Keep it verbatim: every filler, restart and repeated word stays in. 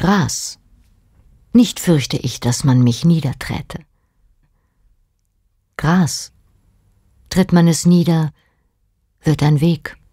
Gras. Nicht fürchte ich, dass man mich niederträte. Gras, tritt man es nieder, wird ein Weg.